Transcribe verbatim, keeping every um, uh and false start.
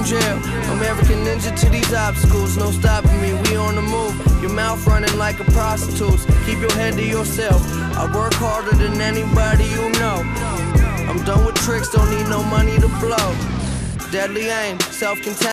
jail. American ninja to these obstacles, no stopping me, we on the move. Your mouth running like a prostitute's, keep your head to yourself. I work harder than anybody you know. I'm done with tricks, don't need no money to blow. Deadly aim, self-contained.